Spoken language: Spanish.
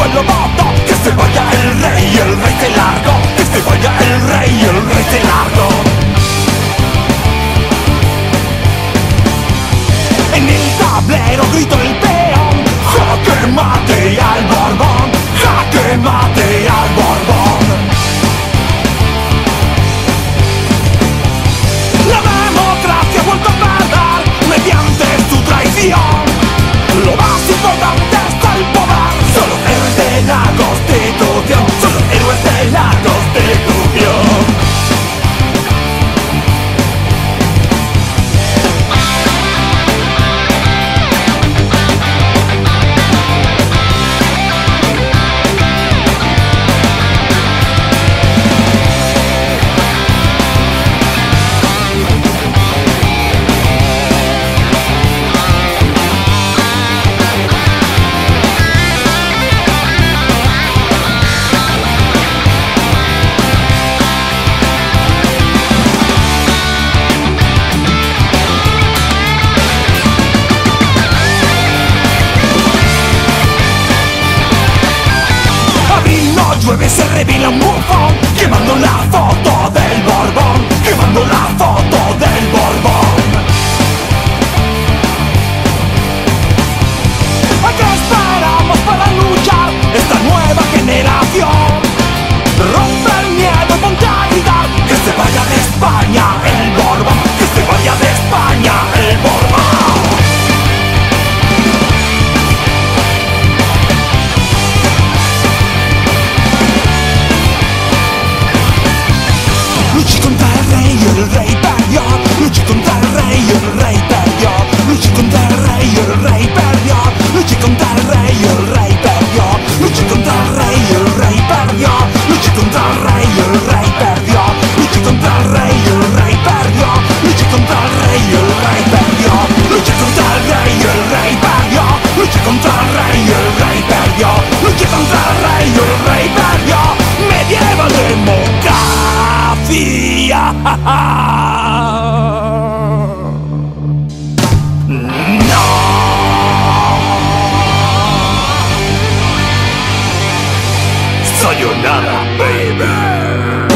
pueblo votó. Que se vaya el rey se largó. Que se vaya el rey se largó. En el tablero gritó el peón: jaque mate al Borbón, jaque mate al Borbón. La democracia ha vuelto a perder mediante su traición. Lo más importante es el poder. Son los héroes de la Constitución. Son los héroes de la Constitución. Llueve, se revela un bufón, quemando la foto del Borbón, quemando la foto del Borbón. ¿A qué esperamos para luchar esta nueva generación? Rompe el miedo y ponte a gritar: que se vaya de España el Borbón, que se vaya de España el Borbón. Luché contra el rey perdió. Luché contra el rey perdió. Luché contra el rey perdió. Luché contra el rey perdió. Luché contra el rey perdió. Luché contra el rey perdió. Luché contra el rey perdió. Luché contra el rey perdió. Luché contra el rey perdió. Luché contra el rey perdió. Luché contra el rey perdió. Medieval democracia. No. Sayonara, baby.